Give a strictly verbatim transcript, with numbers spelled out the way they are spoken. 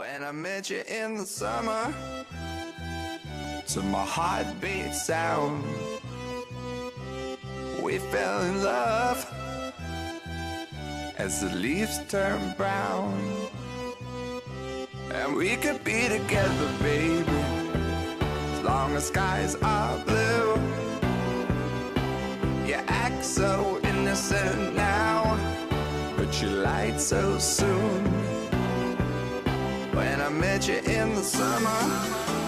When I met you in the summer, to my heartbeat sound, we fell in love as the leaves turn brown. And we could be together, baby, as long as skies are blue. You act so innocent now, but you lied so soon. When I met you in the summer,